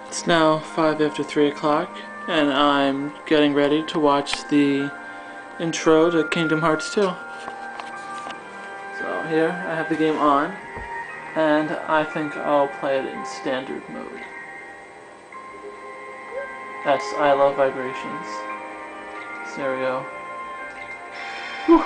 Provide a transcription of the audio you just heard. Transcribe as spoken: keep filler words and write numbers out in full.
It's now five after three o'clock, and I'm getting ready to watch the intro to Kingdom Hearts two. So here, I have the game on, and I think I'll play it in standard mode. Yes, I love vibrations. Stereo. Whew.